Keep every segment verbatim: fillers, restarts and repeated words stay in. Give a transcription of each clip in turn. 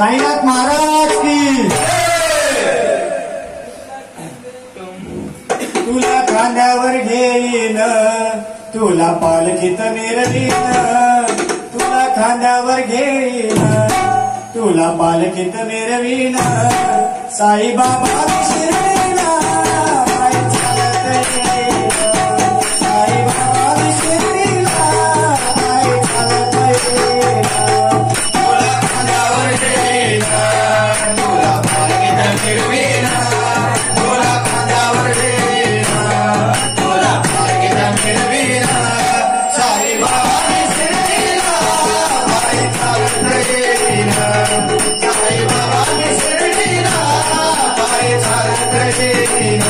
साईनाथ महाराज की तुला खांद्यावर घेईन तुला पालखीत मिरवीन तुला खांद्यावर घेईन तुला पालखीत मिरवीन साईबाबा शिरडीला पायी चालत येईन साईबाबा शिरडीला पायी चालत येईन तुला खांद्यावर घेईन तुला पालखीत मिरवीन तुला खांद्यावर घेईन तुला पालखीत मिरवीन साईबाबा शिरडीला पायी चालत येईन साईबाबा शिरडीला पायी चालत येईन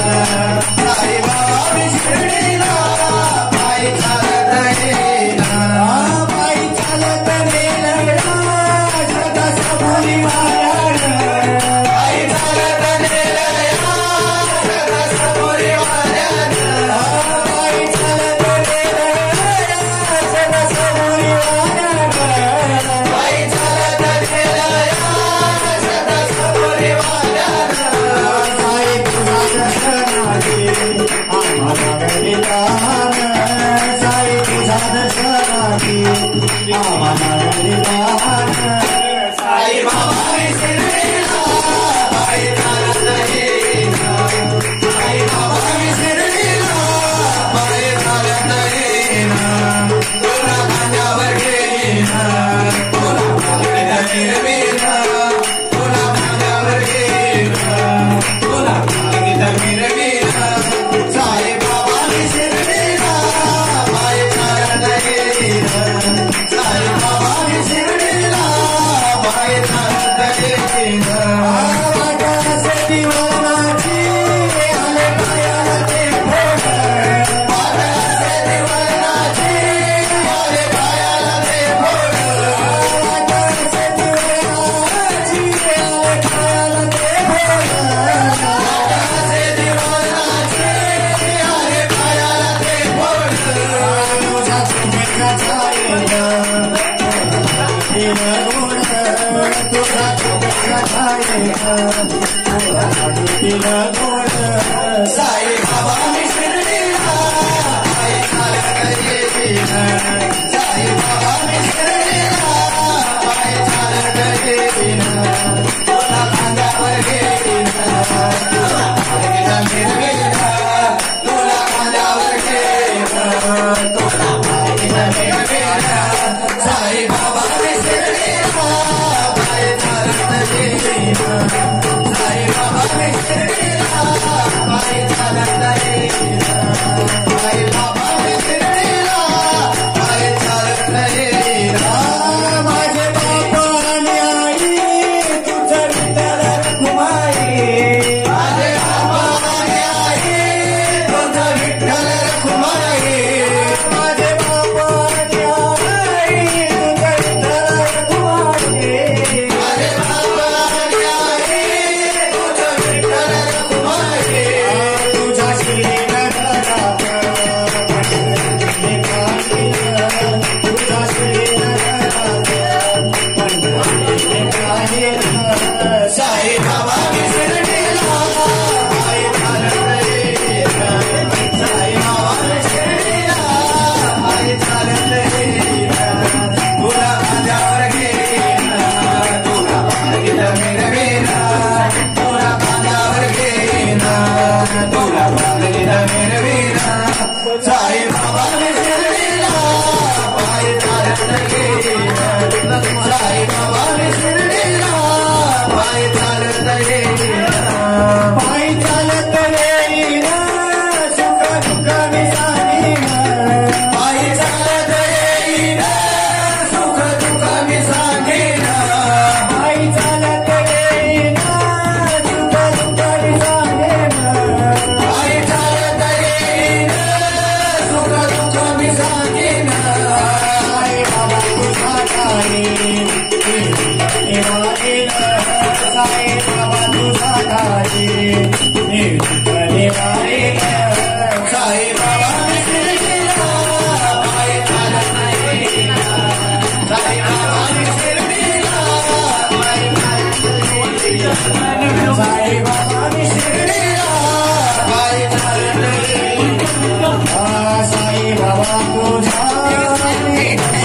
साईबाबा शिरडीला पायी चालत येईन पायी चालत नेलं श्रद्धा सबुरी वाल्यानं पायी चालत नेलं श्रद्धा सबुरी वाल्यानं पायी चालत नेलं श्रद्धा सबुरी वाल्यानं पायी चालत नेलं श्रद्धा सबुरी वाल्यानं साई तुझा दर्शनाची आम्हाला विधान साई तुझा दर्शनाची आम्हाला विधान साई बाबा शिरडीला पायी चालत येईन साई बाबा शिरडीला पायी चालत येईन तुला खांद्यावर घेईन तुला पालखीत मिरवीन तुला खांद्यावर घेईन तुला पालखीत मिरवीन साई बाबा शिरडीला पायी चालत येईन साई बाबा शिरडीला पायी चालत येईन वाटासाठी वळणाची आले पायाला ते फोड वाटासाठी वळणाची आले पायाला ते फोड वाटासाठी वळणाची आले पायाला ते फोड वाटासाठी वळणाची आले पायाला ते फोड तुझा शुभेच्छा झालेलं तिनं गोड तुझा शुभेच्छा झालेलं तिनं गोड साई बाबा शिरडीला पायी चालत येईन साई बाबा शिरडीला पायी चालत येईन तुला खांद्यावर घेईन तुला पालखीत मिरवीन तुला खांद्यावर घेईन तुला पालखीत मिरवीन साई बाबा शिरडीला पायी चालत येईन साई बाबा शिरडीला पायी चालत येईन साई बाबा शिरडीला पायी चालत येईन माझे बाबा आणि आई तुझं विठ्ठल रखुमाई माझे बाबा आणि आई तुझं विठ्ठल रखुमाई माझे बाबा आणि आई तुझं विठ्ठल रखुमाई माझे बाबा आणि आई तुझं विठ्ठल रखुमाई तुझ्या श्रीनगरात हे